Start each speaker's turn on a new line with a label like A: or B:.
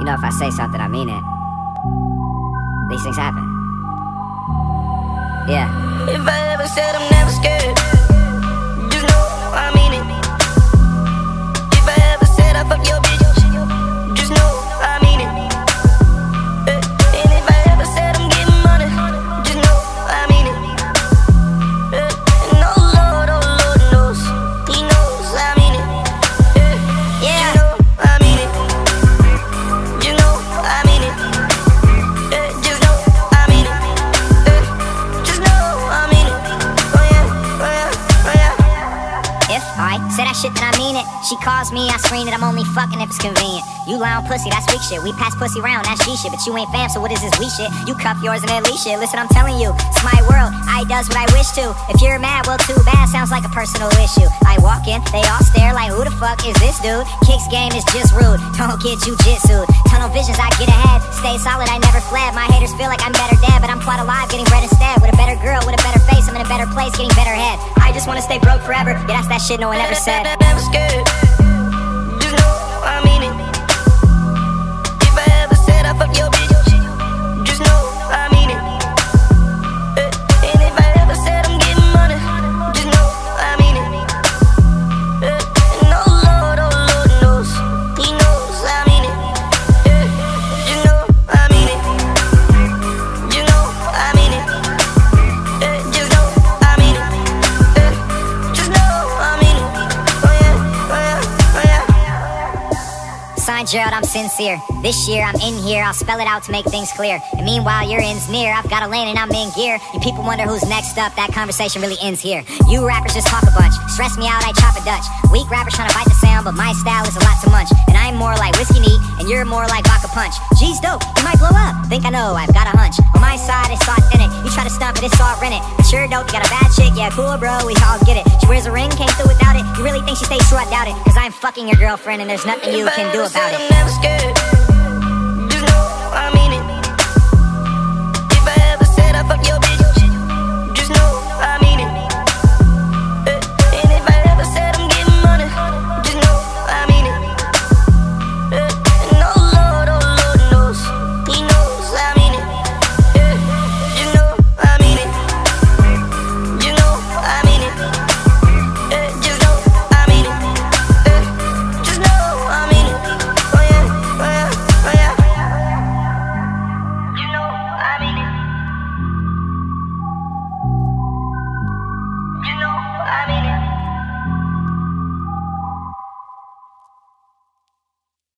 A: You know, if I say something, I mean it. These things happen. Yeah.
B: If I ever said I'm never scared, just know I mean it. If I ever said I fuck your bitch, just know I mean it. And if I ever said I'm getting money, just know I mean it. And oh Lord knows, He knows I mean it. Yeah, you know I mean it. You know I mean it. Just know I mean it. Just know I mean it. Oh yeah, oh yeah, oh yeah.
C: If I say that shit, then I mean it. She calls me, I screen it, I'm only fucking if it's convenient. You lie on pussy, that's weak shit. We pass pussy round, that's G shit. But you ain't fam, so what is this we shit? You cuff yours and then leash shit. Listen, I'm telling you, it's my world, I does what I wish to. If you're mad, well too bad, sounds like a personal issue. I walk in, they all stare like who the fuck is this dude? Kicks game is just rude, don't get jujitsu'd. Tunnel visions, I get ahead, stay solid, I never fled. My haters feel like I'm better dead, but I'm quite alive, getting bread instead. With a better girl, with a better face, I'm in a better place, getting better head. I just wanna stay broke forever, yeah that's that shit no one ever said.
B: Never scared, just know I mean it. If I ever said I fuck your bitch, just know I mean it. And if I ever said I'm getting money, just know I mean it. And oh Lord knows, He knows I mean it. You know I mean it. You know I mean it. Just know I mean it. Just know I mean it. Oh yeah, oh yeah, oh yeah.
C: Signed Gerald, I'm sincere. This year I'm in here, I'll spell it out to make things clear. And meanwhile your end's near, I've got a lane and I'm in gear. You people wonder who's next up, that conversation really ends here. You rappers just talk a bunch, stress me out, I chop a Dutch. Weak rappers trying to bite the sound, but my style is a lot to munch. And I'm more like whiskey neat, and you're more like vodka punch. G's dope, you might blow up, think I know, I've got a hunch. On my side it's authentic, you try to stump it, it's all rented. But you're dope, you got a bad chick, yeah cool bro, we all get it. She wears a ring, came through without it. You really think she stays true, I doubt it. Cause I'm fucking your girlfriend and there's nothing you can do about it.
B: I'm never scared.